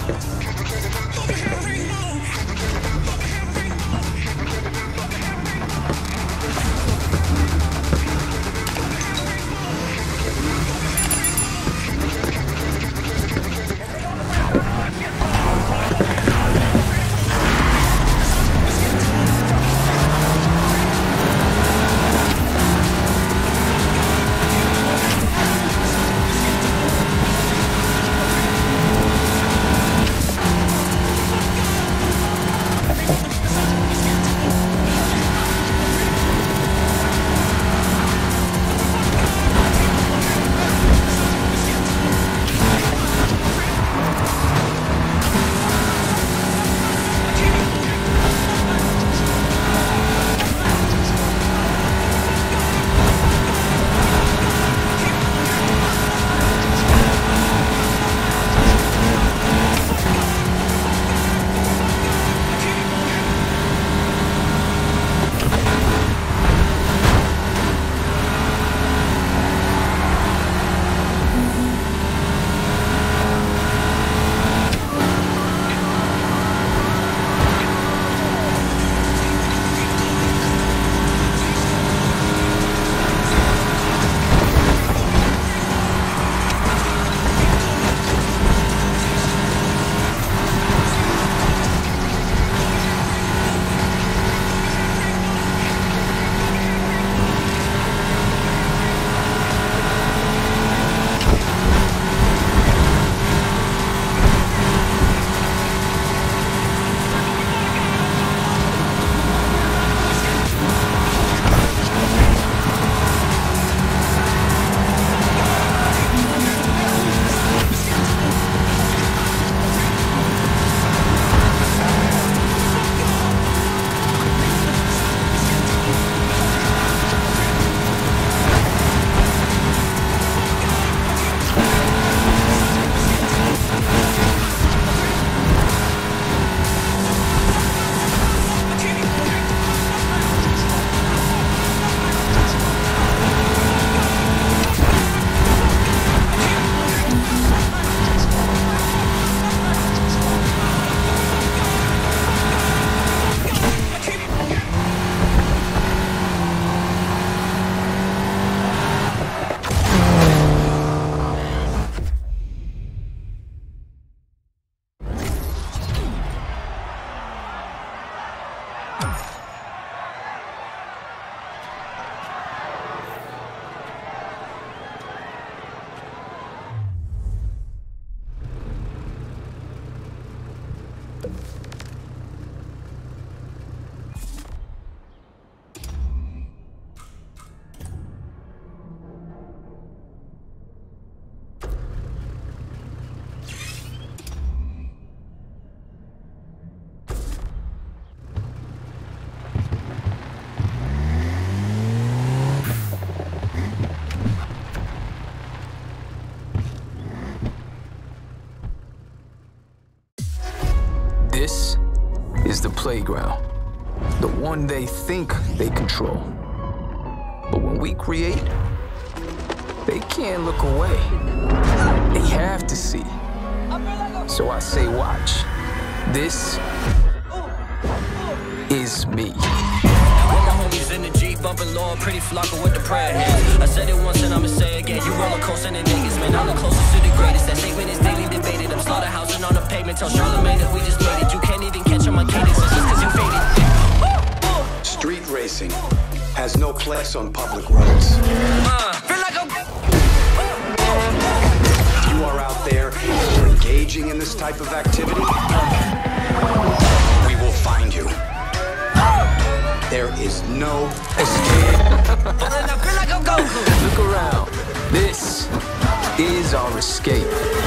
This is the playground, the one they think they control. But when we create, they can't look away. They have to see. So I say watch. This is me. With my homies in the Jeep, bumping low, pretty flocker with the prayer hands. I said it once and I'ma say it again. You roller coaster than niggas, man. I'm the closest to the greatest. That statement is daily debated. I'm slaughterhousing on the pavement. Tell Charlamagne that we just made it. You can't even catch on my cadence. It's just cause you faded. Street racing has no place on public roads. Feel like I'm... If you are out there engaging in this type of activity, we will find you. There is no escape. I feel like I'm Goku. Look around. This is our escape.